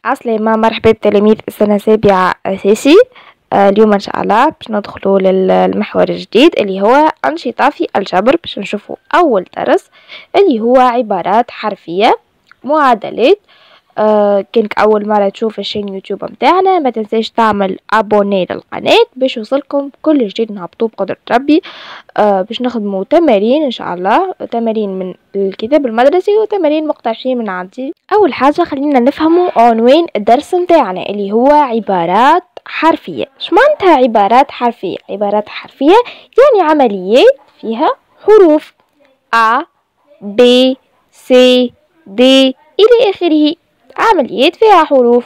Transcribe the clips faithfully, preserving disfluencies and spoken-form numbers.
عسلامة، مرحبا بتلاميذ السنة السابعة أساسي. آه اليوم إن شاء الله باش ندخلوا للمحور الجديد اللي هو أنشطة في الجبر. باش نشوفوا أول درس اللي هو عبارات حرفية معادلات. آه كانك أول مرة تشوف الشين يوتيوب متاعنا ما تنساش تعمل أبوني للقناة باش يوصلكم كل جديد نهبطوه بقدرة ربي. آه باش نخدموا تمارين ان شاء الله، تمارين من الكتاب المدرسي وتمارين مقترحين من عندي. اول حاجه خلينا نفهموا عنوان الدرس متاعنا اللي هو عبارات حرفيه. اش معناتها عبارات حرفيه؟ عبارات حرفيه يعني عمليات فيها حروف A B C D الى اخره، عمليات فيها حروف.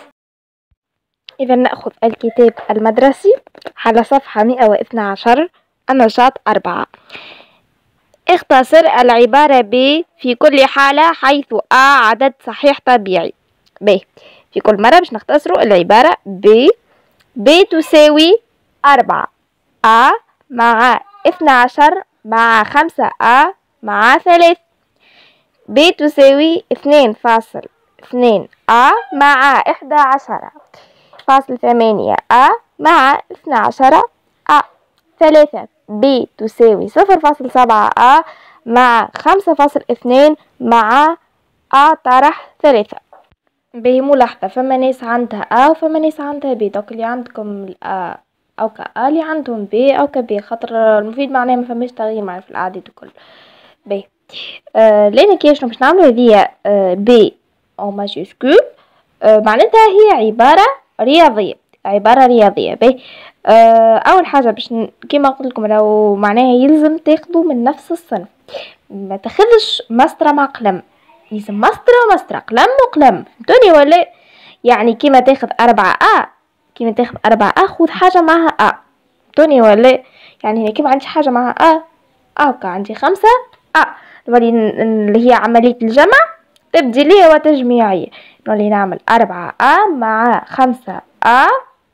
اذا ناخذ الكتاب المدرسي على صفحه مئة واثني عشر، النشاط أربعة. اختصر العبارة ب في كل حالة حيث A عدد صحيح طبيعي. ب في كل مرة باش نختصروا العبارة ب. ب تساوي أربعة، A مع اثنى عشر مع خمسة A مع ثلاث. ب تساوي اثنين فاصل اثنين A مع إحدى عشر فاصل ثمانية A مع اثنى عشر A. ثلاثة. ب تساوي صفر فاصل سبعة A مع خمسة فاصل اثنين مع A طرح ثلاثة. به ملاحظة فما ناس عندها A وفما ناس عندها B، دوك اللي عندكم الأ أو كأ اللي عندهم B أو كB، خاطر المفيد معناه ما فماش تغيير معناه في الأعداد وكل. ب آه لأن كي شنو باش نعملو هذيا آه B أو ماجيسكول، آه معناتها هي عبارة رياضية، عبارة رياضية. به آه اول حاجه باش ن... كيما قلت لكم لو معناها يلزم تاخذوا من نفس الصنف، ما تاخذش مسطره مع قلم، يلزم مسطره ومسطره، قلم وقلم، فهمتوني ولا؟ يعني كيما تاخذ أربعة A كيما تاخذ أربعة A خذ حاجه معها A، فهمتوني ولا؟ يعني هنا كيما عندي حاجه معها A هكا عندي خمسة A، نولي اللي هي عمليه الجمع تبديليه وتجميعيه، نولي نعمل أربعة A مع خمسة A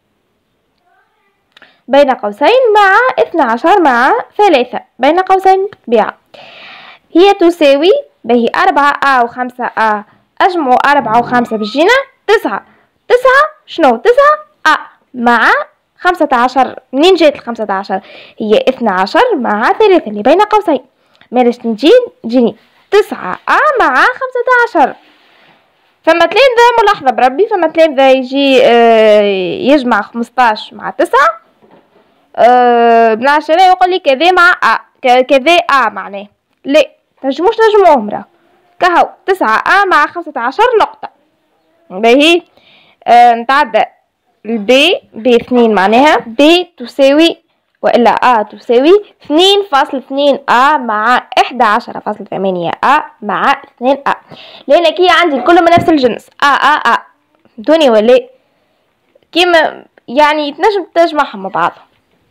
بين قوسين مع اثنى عشر مع ثلاثة بين قوسين طبيعة، هي تساوي به أربعة A وخمسة A أجمعوا أربعة وخمسة بجينا تسعة. تسعة شنو؟ تسعة A مع خمسة عشر. منين جات الخمسة عشر؟ هي اثنى عشر مع ثلاثة اللي بين قوسين، مالاش نجي تجيني تسعة A مع خمسة عشر. فما تلامذة ملاحظة بربي، فما تلامذة يجي آه يجمع خمسطاش مع تسعة أه بنعشرة يقول لي كذا مع أ كذا أ معناه لا تنجموش نجمعوهم راه كهو تسعة أ مع خمسة عشر نقطة. باهي أه نتعدى البي باثنين معناها ب تساوي والا أ تساوي اثنين فاصل اثنين أ مع إحدى عشر فاصل ثمانية أ مع اثنين أ، لأنك هي عندي كلهم من نفس الجنس أ أ أ، فهمتوني ولا؟ كيما يعني تنجم تجمعهم مع بعضهم.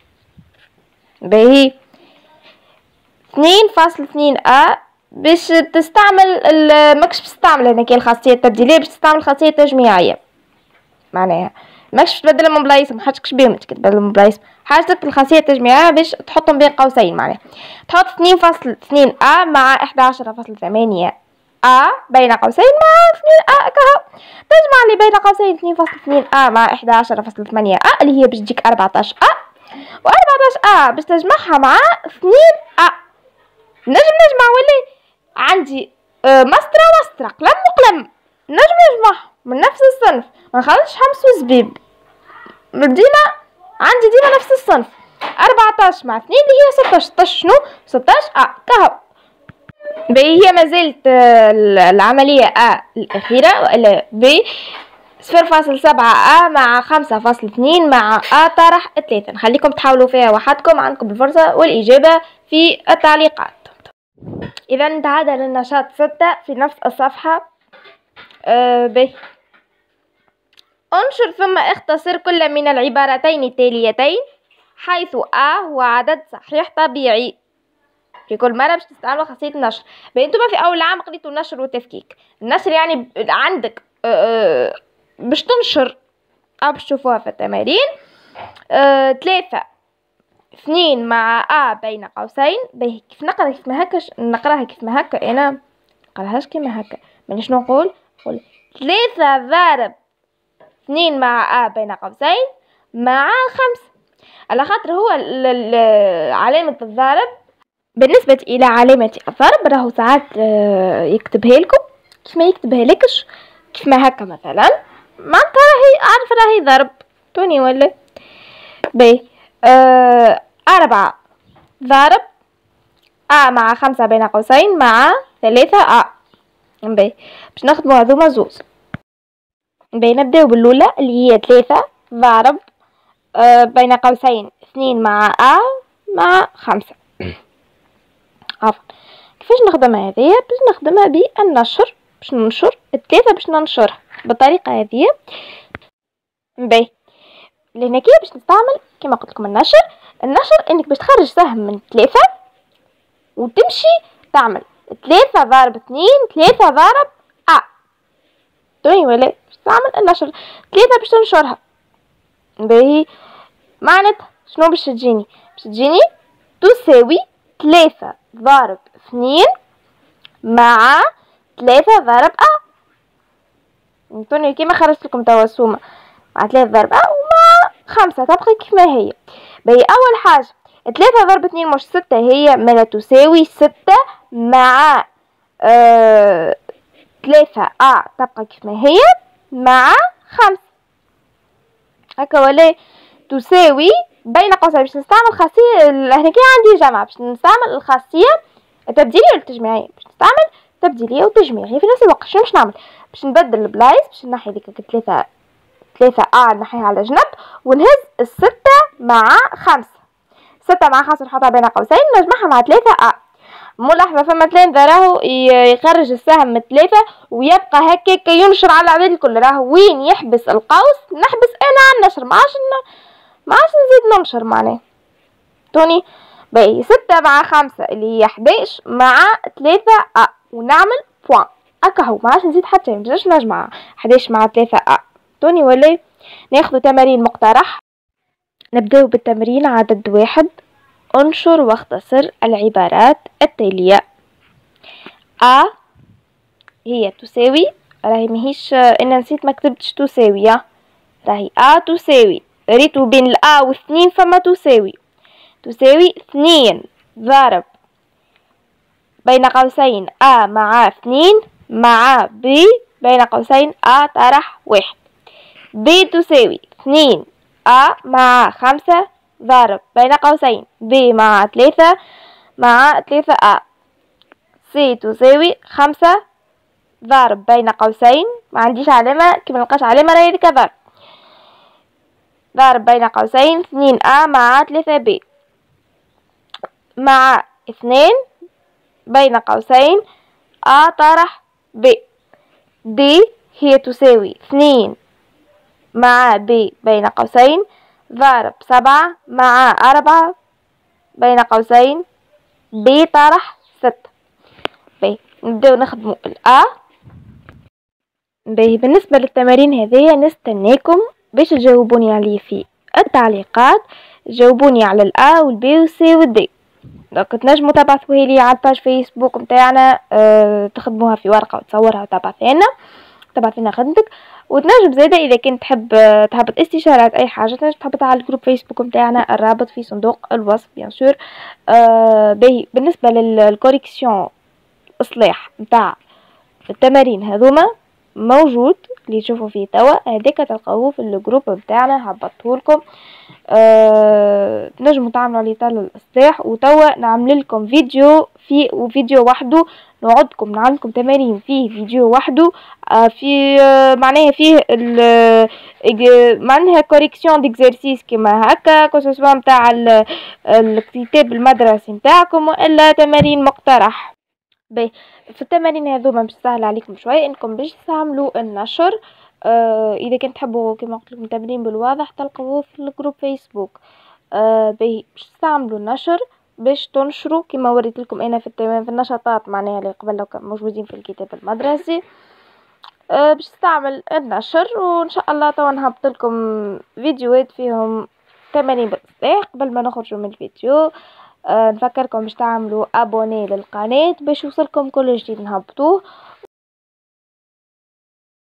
باهي اثنين فاصل اثنين أ باش تستعمل ماكش باش تستعمل هنا كي الخاصية التبديلية، باش تستعمل خاصية تجميعية، معناها ماكش تبدلهم من بلايصهم، محاجتكش بيهم تبدلهم من بلايصهم، حاجتك الخاصية التجميعية باش تحطهم بين قوسين، معناها تحط اثنين فاصل اثنين أ مع إحدى عشر فاصل ثمانية أ بين قوسين مع اثنين أ كهو، تجمع اللي بين قوسين اثنين فاصل اثنين أ مع إحدى عشر فاصل ثمانية أ اللي هي باش تجيك أربعطاش أ، وأربعطاش أ باش تجمعها مع اثنين أ. نجم نجمع ولا عندي أه مسطرة ومسطرة، قلم وقلم، نجم نجمعهم من نفس الصنف، ما نخليش حمص وزبيب، ديما عندي ديما نفس الصنف. أربعطاش مع اثنين اللي هي ستاش. ستاش شنو؟ ستاش أ كهو. هي مازالت العملية أ الأخيرة وإلا ب صفر فاصل سبعة أ مع خمسة فاصل اثنين مع أ طرح ثلاثة. نخليكم تحاولوا فيها وحدكم، عندكم الفرصة والإجابة في التعليقات. إذا نتعادل للنشاط ستة في نفس الصفحة. أه به انشر ثم اختصر كل من العبارتين التاليتين حيث أ هو عدد صحيح طبيعي. في كل مرة باش تستعملوا خاصية النشر. بانتما في أول عام قريتوا النشر والتفكيك. النشر يعني عندك أه باش تنشر أو باش تشوفوها في التمارين. أه ثلاثة اثنين مع أ بين قوسين. باهي كيف نقرا كيف ما هكاش نقراها كيف ما هكا، أنا نقراهاش كيما هكا، ماني شنو نقول؟ نقول ثلاثة ضارب اثنين مع أ بين قوسين مع خمسة، على خاطر هو علامة الضرب بالنسبة إلى علامة الضرب راهو ساعات يكتبها لكم كيف ما يكتبها لكش، كيف ما هكا مثلا معناتها راهي عارفة راهي ضرب توني ولا باهي. آه أربعة ضرب أ مع خمسة بين قوسين مع ثلاثة أ باهي. باش نخدمو هذوما زوز. باهي نبداو بالأولى اللي هي ثلاثة ضرب آه بين قوسين اثنين مع أ مع خمسة. عفوا كيفاش نخدمها هذيا؟ باش نخدمها بالنشر، باش ننشر الثلاثة باش ننشرها بالطريقة هذه. باهي لهناكيا باش نستعمل كما قلت لكم النشر. النشر انك باش تخرج سهم من ثلاثة وتمشي تعمل ثلاثة ضرب اثنين ثلاثة ضرب أ توني ولا باش تعمل النشر ثلاثة باش تنشرها. باهي معناتها شنو باش تجيني؟ باش تجيني تساوي ثلاثة ضرب اثنين مع ثلاثة ضرب أ. فهمتوني كيما خرجت لكم توا السومة مع ثلاثة ضرب أ ومع خمسة تبقى كيما هي. باهي أول حاجة ثلاثة ضرب اثنين مش ستة، هي مالا تساوي ستة مع آه ثلاثة أ تبقى كيما هي مع خمسة هكا ولا تساوي بين قوسين. باش نستعمل خاصية هناك عندي جمع، باش نستعمل الخاصية التبديلية والتجميعية، باش نستعمل تبديلية وتجميعية في نفس الوقت. شنو باش نعمل؟ باش نبدل البلايص، باش نحي ديك ثلاثة ثلاثة أ نحيها على جنب ونهز الستة مع خمسة. ستة مع خمسة نحطها بين قوسين نجمعها مع ثلاثة أ. ملاحظة فما تلامذة راهو يخرج السهم من ثلاثة ويبقى هكاك ينشر على العباد الكل، راهو وين يحبس القوس نحبس انا على النشر، ما عادش ما عادش نزيد ننشر معناه توني. باهي ستة مع خمسة اللي هي حداش مع ثلاثة أ ونعمل بوان هكا هو، ما عادش نزيد حتى مبقاش نجمع حداش مع ثلاثة أ توني ولا. ناخذ تمارين مقترح. نبداو بالتمرين عدد واحد. انشر واختصر العبارات التالية. أ هي تساوي، راهي ماهيش انا نسيت ما كتبتش تساوي، راهي أ تساوي، ريتو بين الأ واثنين فما تساوي. تساوي اثنين ضرب بين قوسين أ مع اثنين مع ب بين قوسين أ طرح واحد. ب تساوي اثنين أ مع خمسة ضرب بين قوسين ب مع ثلاثة مع ثلاثة أ. س تساوي خمسة ضرب بين قوسين، ما عنديش علامة كيما نلقاش علامة راهي هذيك ضرب، ضرب بين قوسين اثنين أ مع ثلاثة ب مع اثنين بين قوسين أ طرح ب. د هي تساوي اثنين مع ب بين قوسين ضرب سبعة مع أربعة بين قوسين ب طرح ستة. باهي نبداو نخدمو الأ. باهي بالنسبة للتمارين هذيا نستناكم باش تجاوبوني عليه في التعليقات، جاوبوني على الأ والبي والسي والدي. دونك تنجموا تبعثوها لي على الباج فيسبوك نتاعنا، أه تخدموها في ورقة وتصورها وتبعثها لنا تبعث لنا خدمتك. وتنجم زاده اذا كنت تحب تهبط استشارات اي حاجه تنجم تهبطها على الجروب فيسبوك نتاعنا، الرابط في صندوق الوصف بيان سور. آه باهي بالنسبه للكوريكسيون اصلاح نتاع التمارين هذوما موجود اللي تشوفوا فيه توا، هذاك تلقاوه في الجروب نتاعنا هبطته لكم. أه... تنجموا تعملوا عليه تاع الاصلاح، وتوا نعمل لكم فيديو في وفيديو وحده نقعدكم نعلمكم تمارين فيه فيديو وحده. أه في أه معناها فيه ال معناها كوريكسيون ديكزرسيس كيما هكا كوسوسوا نتاع الكتاب المدرسي نتاعكم والا تمارين مقترح. باهي في التمارين هذوما باش سهل عليكم شويه انكم باش تعملوا النشر. آه اذا كنت تحبوا كما قلت لكم تمرين بالواضح تلقوه في الجروب فيسبوك. آه باهي باش تعملوا النشر باش تنشروا كما وريت لكم انا في التمارين في النشاطات معناها اللي قبل لو كانوا موجودين في الكتاب المدرسي. آه باش تعمل النشر وان شاء الله توا نهبط لكم فيديوهات فيهم تمارين بالاصلاح. قبل ما نخرجوا من الفيديو أه نفكركم باش تعملوا ابوني للقناه باش يوصلكم كل جديد نهبطوه،